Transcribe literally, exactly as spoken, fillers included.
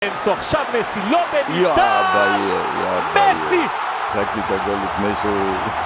עכשיו מסי, לא במידה! יא ביי, יא ביי. מסי! הצגתי את הגול לפני שהוא...